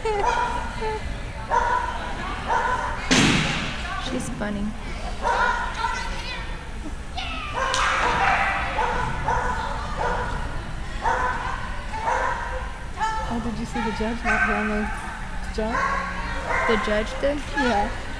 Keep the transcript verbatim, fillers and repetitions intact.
She's funny. Oh, did you see the judge not blowing the jump? The judge did? Yeah.